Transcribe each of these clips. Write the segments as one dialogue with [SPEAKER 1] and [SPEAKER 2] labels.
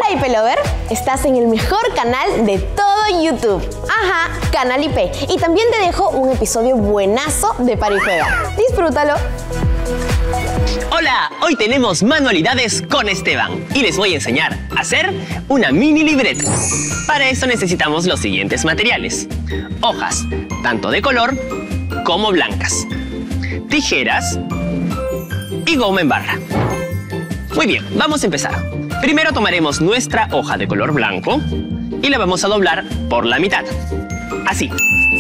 [SPEAKER 1] IP Lover, estás en el mejor canal de todo YouTube. Ajá, Canal IP. Y también te dejo un episodio buenazo de Para y Juega. Disfrútalo.
[SPEAKER 2] Hola, hoy tenemos manualidades con Esteban y les voy a enseñar a hacer una mini libreta. Para eso necesitamos los siguientes materiales: hojas, tanto de color como blancas, tijeras y goma en barra. Muy bien, vamos a empezar. Primero tomaremos nuestra hoja de color blanco y la vamos a doblar por la mitad. Así.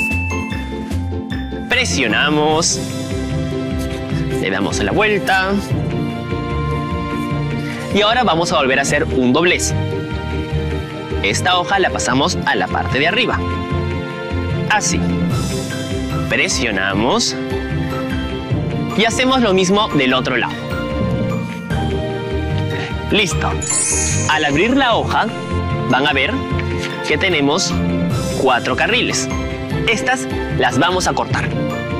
[SPEAKER 2] Presionamos. Le damos la vuelta. Y ahora vamos a volver a hacer un doblez. Esta hoja la pasamos a la parte de arriba. Así. Presionamos. Y hacemos lo mismo del otro lado. Listo. Al abrir la hoja, van a ver que tenemos 4 carriles. Estas las vamos a cortar.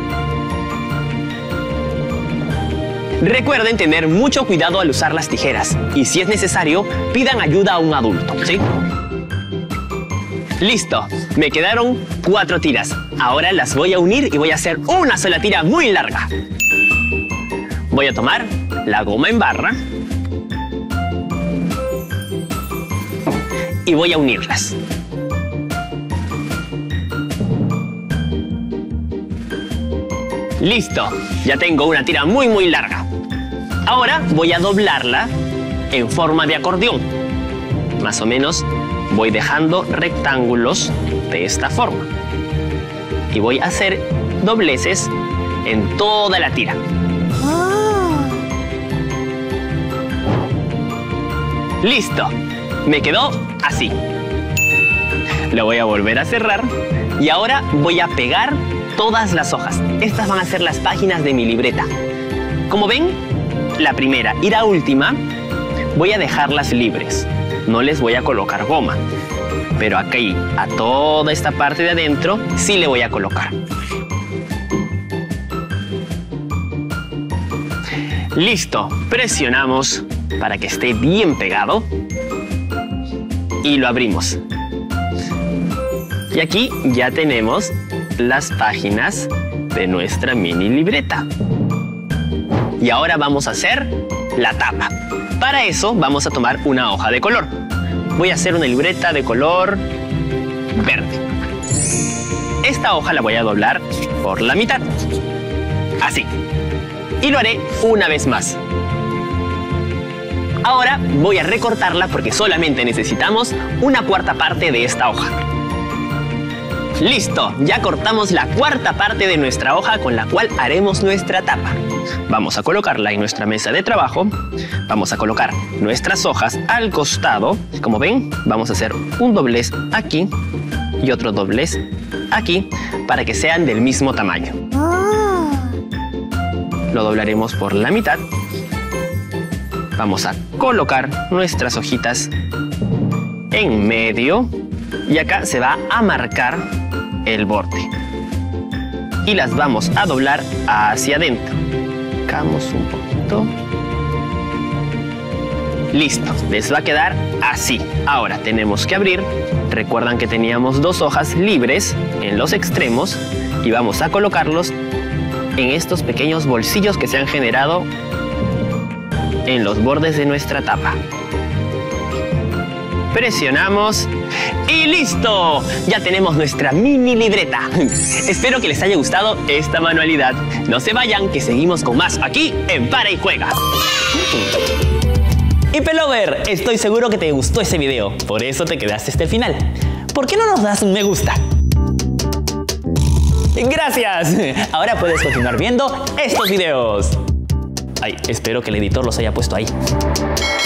[SPEAKER 2] Recuerden tener mucho cuidado al usar las tijeras y si es necesario, pidan ayuda a un adulto, ¿sí? Listo, me quedaron 4 tiras. Ahora las voy a unir y voy a hacer una sola tira muy larga. Voy a tomar la goma en barra y voy a unirlas. Listo, ya tengo una tira muy larga. Ahora voy a doblarla en forma de acordeón. Más o menos voy dejando rectángulos de esta forma. Y voy a hacer dobleces en toda la tira. Listo, me quedó así. Lo voy a volver a cerrar y ahora voy a pegar todas las hojas. Estas van a ser las páginas de mi libreta. Como ven, la primera y la última voy a dejarlas libres. No les voy a colocar goma. Pero aquí, a toda esta parte de adentro, sí le voy a colocar. Listo, presionamos para que esté bien pegado. Y lo abrimos. Y aquí ya tenemos las páginas de nuestra mini libreta. Y ahora vamos a hacer la tapa. Para eso vamos a tomar una hoja de color. Voy a hacer una libreta de color verde. Esta hoja la voy a doblar por la mitad. Así. Y lo haré una vez más. Ahora voy a recortarla porque solamente necesitamos una cuarta parte de esta hoja. Listo, ya cortamos la cuarta parte de nuestra hoja con la cual haremos nuestra tapa. Vamos a colocarla en nuestra mesa de trabajo. Vamos a colocar nuestras hojas al costado. Como ven, vamos a hacer un doblez aquí y otro doblez aquí para que sean del mismo tamaño. Lo doblaremos por la mitad. Vamos a colocar nuestras hojitas en medio y acá se va a marcar el borde. Y las vamos a doblar hacia adentro. Sacamos un poquito. Listo, les va a quedar así. Ahora tenemos que abrir. Recuerdan que teníamos 2 hojas libres en los extremos y vamos a colocarlos en estos pequeños bolsillos que se han generado en los bordes de nuestra tapa. Presionamos y ¡listo! Ya tenemos nuestra mini libreta. Espero que les haya gustado esta manualidad. No se vayan, que seguimos con más aquí en Para y Juega. IP Lover, estoy seguro que te gustó ese video. Por eso te quedaste hasta el final. ¿Por qué no nos das un me gusta? ¡Gracias! Ahora puedes continuar viendo estos videos. Ay, espero que el editor los haya puesto ahí.